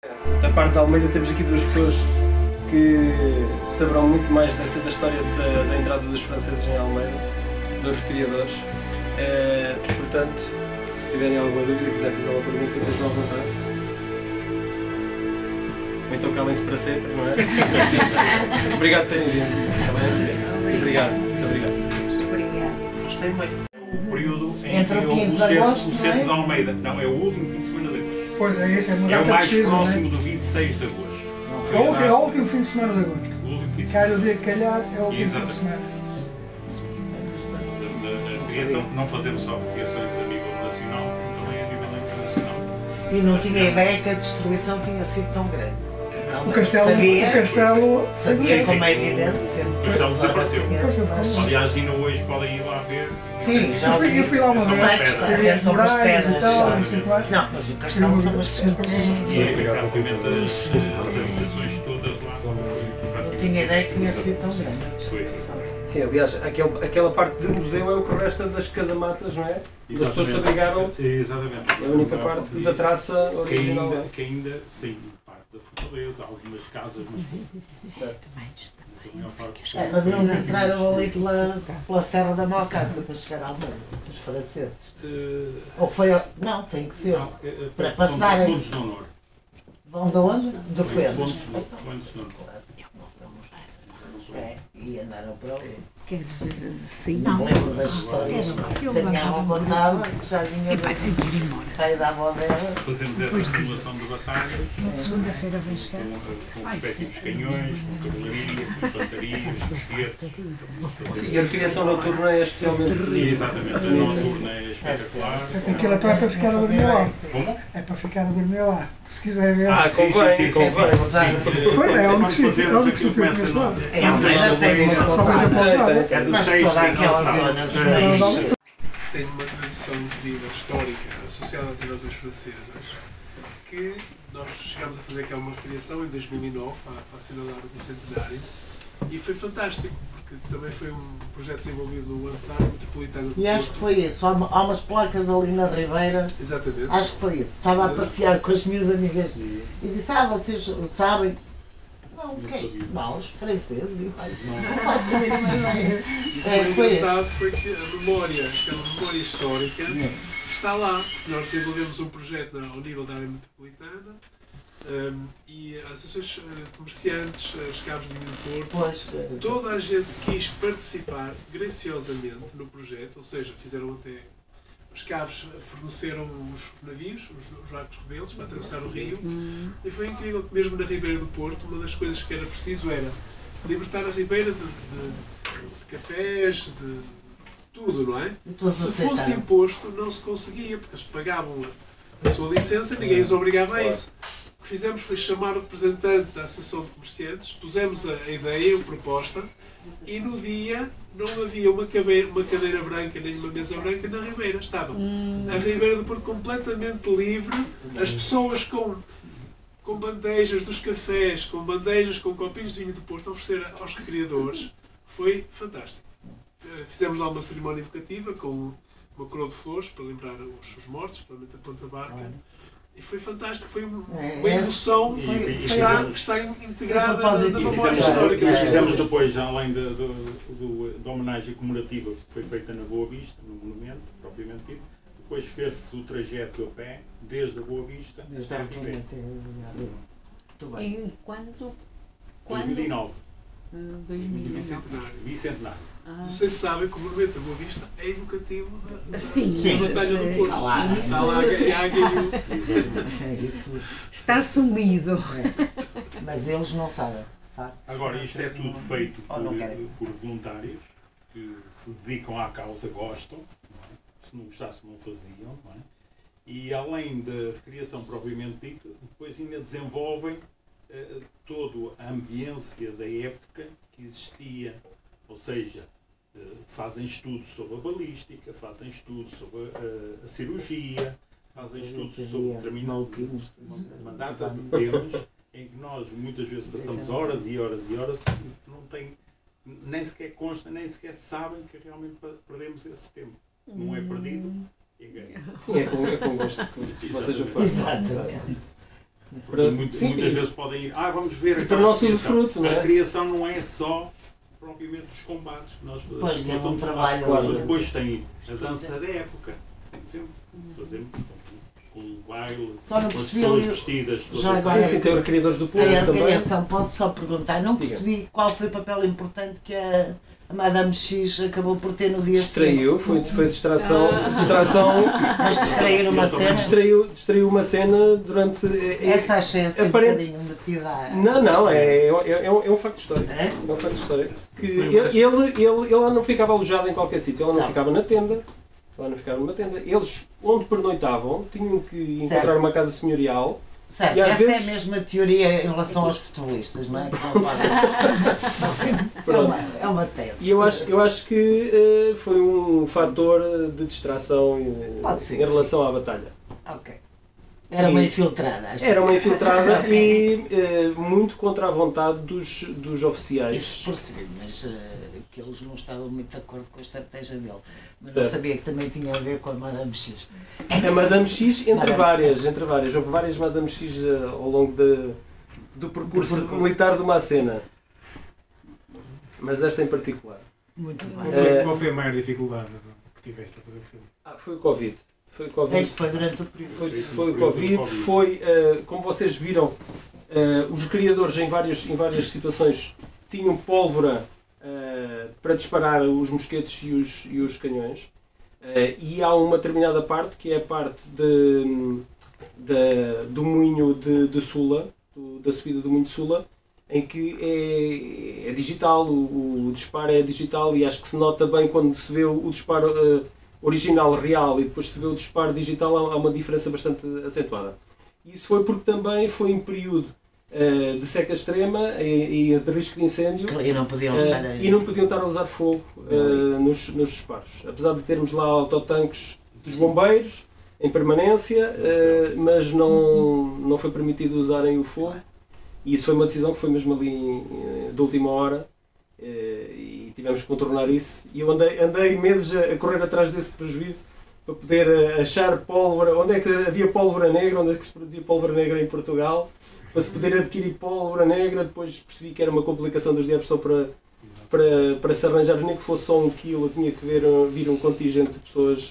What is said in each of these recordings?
Da parte de Almeida temos aqui duas pessoas que saberão muito mais da história da entrada dos franceses em Almeida, dos criadores. Portanto, se tiverem alguma dúvida, quiser fazer uma pergunta, estejam à vontade. Ou então calem-se para sempre, não é? Obrigado por terem vindo. Está bem? Obrigado. Muito obrigado. Gostei muito. O período em Entre que o 15 de o agosto, centro de Almeida. Não, é o último fim de semana de agosto. Pois é, esse é uma É o data mais precisa, próximo né? do 26 de agosto. É o último fim de semana de agosto. O último fim de Calha semana. o dia que calhar, é o último fim de Exatamente. semana. A criação, não fazemos só criações a nível nacional, como também a nível internacional. E não tinha ideia que a destruição tinha sido tão grande. Não, O castelo, sabia como é evidente, sempre O castelo desapareceu. mas- Aliás, ainda hoje podem ir lá ver. Sim, já Eu fui lá uma São vez, umas pedras. tive as muralhas e tal, não sei o que mais. Não, mas o castelo são umas E é praticamente as habitações todas lá. não tinha ideia que tinha sido tão grande. Foi. Sim, aliás, aquela parte do museu é o que resta das casamatas, não é? Das pessoas que abrigaram. Exatamente. É a única parte da traça Que original. ainda, sim, parte da fortaleza, algumas casas, mas Certo. a maior parte. Mas eles entraram ali pela Serra da Malcata para chegar à Almeida, os franceses. Ou foi. Não, tem que ser. Para passarem. Todos no norte. Vão de onde? De Coelhos. Todos no norte. É, e andaram para ali. Quer dizer, sim. Não lembro das histórias que a avó contava, que já vinha Vai ter que ir embora. pai da avó dela. Fazemos essa simulação de batalha Na segunda-feira vens cá. com respectivos canhões, com cavalaria, com infantaria, com esquetes. E a criação noturna é especialmente. Exatamente, a noturna é espetacular. Aquilo então é para ficar a dormir lá. Como? É para ficar a dormir lá. Se quiser ver. Convém. Pois é, o único sítio que eu conheço lá. É, Almeida tem uma Só vejo a pousada. É do mas 6 toda aquela zona dos meios. Tem uma tradição de vida histórica associada às invasões francesas que nós chegámos a fazer aquela uma criação em 2009 para assinalar o bicentenário e foi fantástico porque também foi um projeto desenvolvido no Antário Metropolitano de E acho que Porto. foi isso. Há umas placas ali na Ribeira. Exatamente. Acho que foi isso. Estava a passear com as minhas amigas e disse: vocês sabem? Não, o que é isto? Não, os franceses. E, olha, não faço a mínima ideia. E o que É, foi foi isso. engraçado foi que a memória, aquela memória histórica, está lá. Nós desenvolvemos um projeto ao nível da área metropolitana e as associações de comerciantes, as cabos de vinho do Porto, Pois, toda a gente quis participar graciosamente no projeto, ou seja, fizeram até. Os cabos forneceram os navios, os barcos rebeldes, para atravessar o rio. E foi incrível que, mesmo na Ribeira do Porto, uma das coisas que era preciso era libertar a Ribeira de cafés, de tudo, não é? todos Se fosse aceitaram. imposto, não se conseguia, porque eles pagavam a sua licença e ninguém os obrigava a isso. O que fizemos foi chamar o representante da Associação de Comerciantes, pusemos a ideia, a proposta, e no dia não havia uma cadeira branca nem uma mesa branca na Ribeira. Estava a Ribeira do Porto completamente livre, as pessoas com bandejas dos cafés, com bandejas com copinhos de vinho do Porto a oferecer aos criadores. Foi fantástico. Fizemos lá uma cerimónia evocativa com uma coroa de flores para lembrar os mortos, para a Ponta Barca. E foi fantástico, foi uma emoção que está integrada na memória histórica. E fizemos depois, além da homenagem comemorativa que foi feita na Boa Vista, no monumento, propriamente dito, depois fez-se o trajeto a pé, desde a Boa Vista até a Ribeira. Muito bem. E quando? 2009, 2009. Bicentenário. bicentenário. Não sei se sabem que o monumento da Boa Vista é evocativo da Sim, Batalha do Porto. Está lá. Está lá a águia e É isso. está sumido. Mas eles não sabem. Agora, isto é tudo feito Ou não querem. por voluntários que se dedicam à causa, gostam, não é? Se não gostassem não faziam, não é? E além da recriação propriamente dita, depois ainda desenvolvem toda a ambiência da época que existia, ou seja, fazem estudos sobre a balística, fazem estudos sobre a cirurgia, fazem estudos sobre uma data de temas em que nós muitas vezes passamos horas e horas e horas e não tem, nem sequer consta, nem sequer sabem que realmente perdemos esse tempo. Não é perdido, é ganho. Sim, é com gosto que vocês o fazem. Exatamente. Porque muitas vezes podem ir, vamos ver para o nosso usufruto, não é? A criação não é só propriamente os combates que nós fazemos. Pois, é um trabalho. Claro, depois tem a dança da época, sempre fazemos com um baile, só não com as percebi pessoas vestidas. já agora, sim, tem os criadores do povo a também. organização, posso só perguntar, não percebi qual foi o papel importante que a Madame X acabou por ter no dia Distraiu, foi distração. Mas distrair uma cena. Distraiu uma cena durante. Essa achei assim um bocadinho metida. Não, é um facto histórico. É? É um facto histórico. Que ele não ficava alojado em qualquer sítio, ele não ficava na tenda. Ela não ficava numa tenda. Eles, onde pernoitavam, tinham que encontrar uma casa senhorial. Certo, e às essa vezes... é a mesma teoria em relação aos futebolistas, não é? É uma tese. E eu acho que foi um fator de distração em relação à batalha. Ok. Era uma infiltrada. Era uma infiltrada e muito contra a vontade dos oficiais. Isso percebi, mas que eles não estavam muito de acordo com a estratégia dele. Mas certo. não sabia que também tinha a ver com a Madame X. A Madame X, entre várias. Houve várias Madame X ao longo do percurso militar de uma cena. Mas esta em particular. Muito bem. Qual foi a maior dificuldade que tiveste a fazer o filme? Foi o Covid. Este foi durante o período. Foi o Covid. Foi, como vocês viram, os criadores em várias situações tinham pólvora para disparar os mosquetes e os canhões. E há uma determinada parte, que é a parte do moinho de Sula, da subida do moinho de Sula, em que é digital, o disparo é digital, e acho que se nota bem quando se vê o disparo original, real, e depois se vê o disparo digital, há uma diferença bastante acentuada. Isso foi porque também foi em período de seca extrema e de risco de incêndio, E não podiam estar aí. e não podiam estar a usar fogo nos disparos. Apesar de termos lá autotanques dos bombeiros em permanência, mas não foi permitido usarem o fogo. E isso foi uma decisão que foi mesmo ali de última hora, e tivemos que contornar isso. E eu andei meses a correr atrás desse prejuízo para poder achar pólvora, onde é que havia pólvora negra, onde é que se produzia pólvora negra em Portugal, para se poder adquirir pólvora negra. Depois percebi que era uma complicação dos diabos só para se arranjar, nem que fosse só 1 quilo, tinha que vir um contingente de pessoas.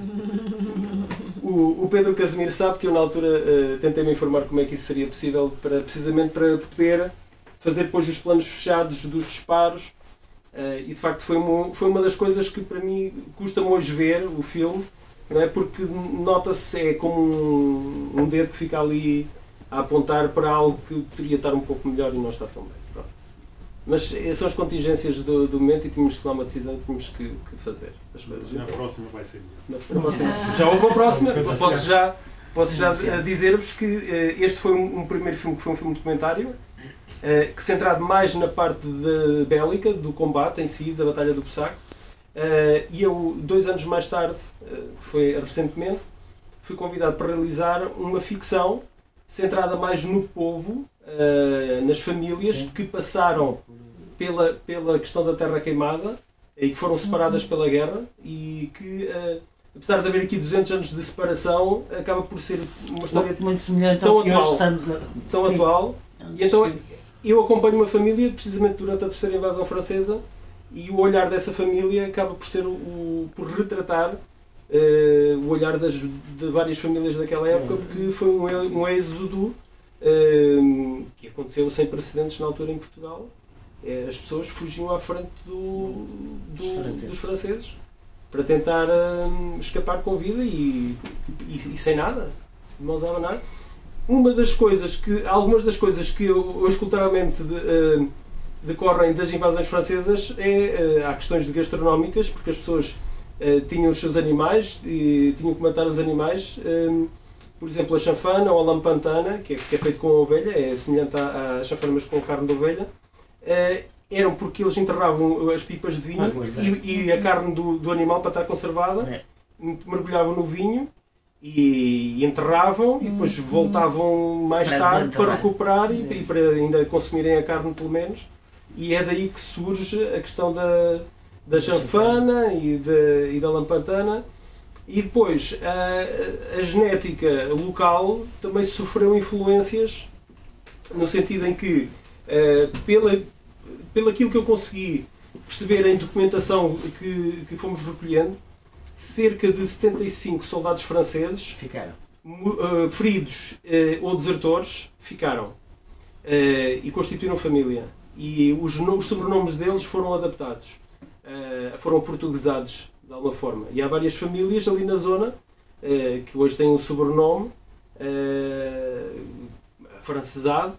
O Pedro Casimiro sabe que eu na altura tentei-me informar como é que isso seria possível, precisamente para poder fazer depois os planos fechados dos disparos, e de facto foi uma das coisas que para mim custa-me hoje ver o filme, não é? Porque nota-se, é como um dedo que fica ali a apontar para algo que poderia estar um pouco melhor e não está tão bem. Pronto. Mas essas são as contingências do momento, e tínhamos que tomar uma decisão e tínhamos que fazer as coisas. Na próxima vai ser Já houve a próxima. Posso já dizer-vos que este foi um primeiro filme que foi um filme documentário, que centrado mais na parte bélica, do combate em si, da Batalha do Bussaco. E eu, 2 anos mais tarde, foi recentemente, fui convidado para realizar uma ficção centrada mais no povo, nas famílias que passaram pela questão da terra queimada e que foram separadas pela guerra, e que, apesar de haver aqui 200 anos de separação, acaba por ser uma história muito semelhante tão ao que atual, hoje estamos tão atual. E então eu acompanho uma família precisamente durante a terceira invasão francesa, e o olhar dessa família acaba por ser por retratar o olhar de várias famílias daquela época, porque foi um êxodo que aconteceu sem precedentes na altura em Portugal. As pessoas fugiam à frente dos franceses para tentar escapar com vida e sem nada, de mãos a abanar. Algumas das coisas que hoje culturalmente decorrem das invasões francesas há questões gastronómicas, porque as pessoas tinham os seus animais e tinham que matar os animais. Por exemplo, a chanfana ou a lampantana, que é feito com a ovelha, é semelhante à chanfana, mas com carne de ovelha, eram porque eles enterravam as pipas de vinho e a carne do animal, para estar conservada, mergulhavam no vinho e enterravam, e depois voltavam mais tarde para recuperar e para ainda consumirem a carne, pelo menos. E é daí que surge a questão da chanfana e da lampantana, E depois, a genética local também sofreu influências no sentido em que, pelo aquilo que eu consegui perceber em documentação que fomos recolhendo, cerca de 75 soldados franceses Ficaram. feridos ou desertores ficaram e constituíram família. E os sobrenomes deles foram adaptados, foram portuguesados de alguma forma. E há várias famílias ali na zona que hoje têm um sobrenome afrancesado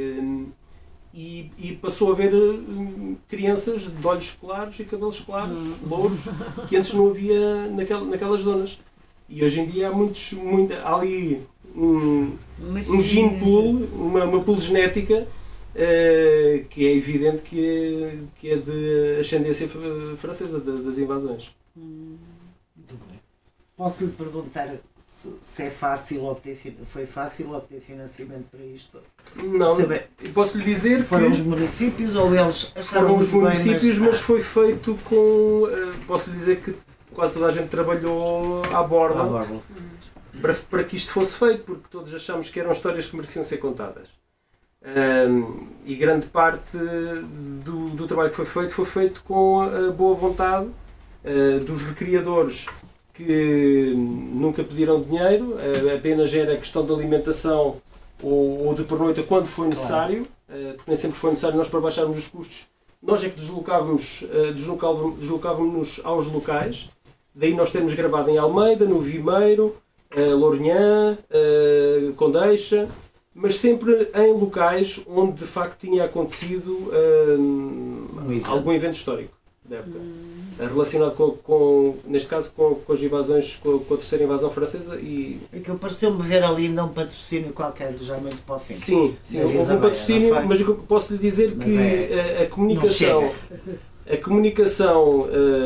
e passou a haver crianças de olhos claros e cabelos claros, louros, que antes não havia naquelas zonas. E hoje em dia há ali um gene pool, uma pool genética que é evidente que é de ascendência francesa, das invasões. Muito bem. Posso lhe perguntar se é fácil foi fácil obter financiamento para isto? Não, posso lhe dizer que foram os municípios ou eles acharam foram os muito bem, municípios, mas foi feito com... posso lhe dizer que quase toda a gente trabalhou à borda para que isto fosse feito, porque todos achamos que eram histórias que mereciam ser contadas. E grande parte do trabalho que foi feito com a boa vontade dos recriadores, que nunca pediram dinheiro, apenas era questão de alimentação ou de pernoita quando foi necessário, porque nem sempre foi necessário nós para baixarmos os custos. Nós é que deslocávamos-nos aos locais, daí nós temos gravado em Almeida, no Vimeiro, Lourinhã, Condeixa, mas sempre em locais onde de facto tinha acontecido algum evento histórico da época. Relacionado neste caso com as invasões, com a terceira invasão francesa. É que eu pareceu-me ver ali ainda um patrocínio qualquer, já muito para o fim. Sim, houve um patrocínio, mas eu posso lhe dizer que a comunicação,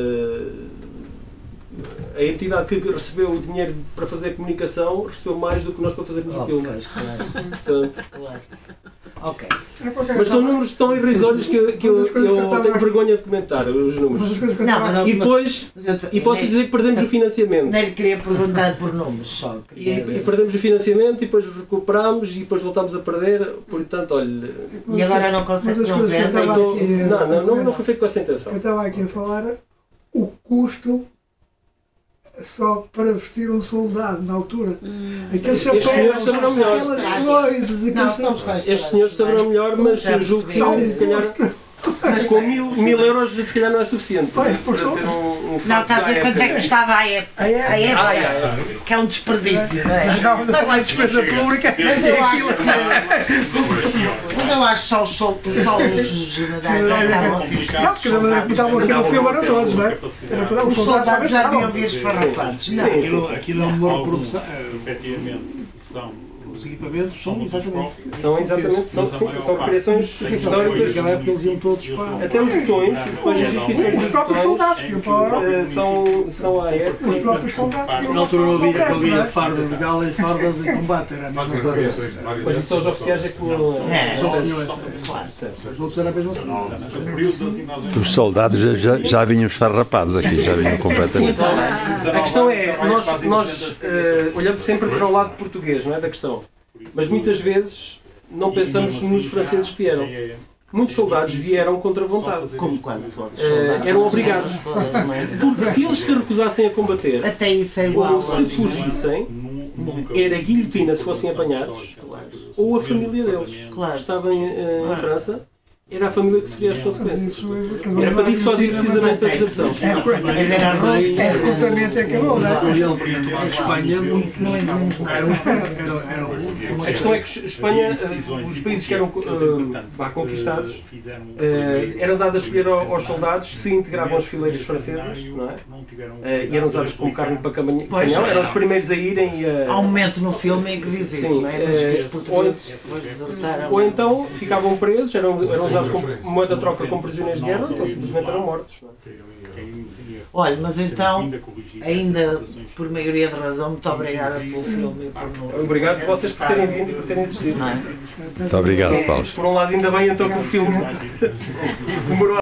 a entidade que recebeu o dinheiro para fazer a comunicação recebeu mais do que nós para fazermos o filme. Portanto, ok. Mas são números tão irrisórios que eu tenho vergonha de comentar os números. E depois, posso lhe dizer que perdemos o financiamento. Nem lhe queria perguntar por números só. E perdemos o financiamento e depois recuperámos e depois voltámos a perder. Portanto, olha... E agora não consegue não ver? Não foi feito com essa intenção. Eu estava aqui a falar o custo só para vestir um soldado na altura. Aqueles chapéus, aquelas coisas. Estes senhores saberão melhor, mas eu julgo que se calhar com 1.000 euros se calhar não é suficiente para ter não, está a ver quanto é que custava a época. Que é um desperdício, não é? Não é despesa pública. Mas eu acho só os generais não, porque estavam aqui no filme eram todos, não é? Os soldados já deviam ver esfarrapados. Aquilo é um modo de produção. Efetivamente, são... Os equipamentos são exatamente criações históricas. Naquela época eles iam todos para... Até os botões, as inscrições dos botões são à época. Os próprios soldados. Na altura não havia farda de gala e farda de combate. Era a mesma coisa. Pois isso os oficiais é que não... Os outros eram a mesma coisa. Os soldados já vinham esfarrapados aqui, já vinham completamente. A questão é, nós olhamos sempre para o lado português, não é, da questão. Mas muitas vezes não pensamos nos franceses que vieram. Muitos soldados vieram contra a vontade. Como quase todos. Eram obrigados. Porque se eles se recusassem a combater, até isso é igual, ou se fugissem, era guilhotina se fossem apanhados, ou a família deles, que estava em França, era a família que sofria as consequências. Era para dissuadir precisamente a deserção. É recrutamento é acabou, não é? A Espanha a questão é que Espanha, os países que eram conquistados, eram dados a escolher aos soldados se integravam as fileiras francesas, não é? E eram usados como carne para canhão, eram os primeiros a irem. Há um momento no filme em que diz isso, não é? Ou então ficavam presos, eram usados como moeda de troca como prisioneiros de guerra, então simplesmente eram mortos. Não é? Olha, mas então, ainda por maioria de razão, muito obrigada pelo filme e por... Obrigado por vocês por terem vindo e por terem existido. Muito obrigado, Paulo. Por um lado, ainda bem então que o filme demorou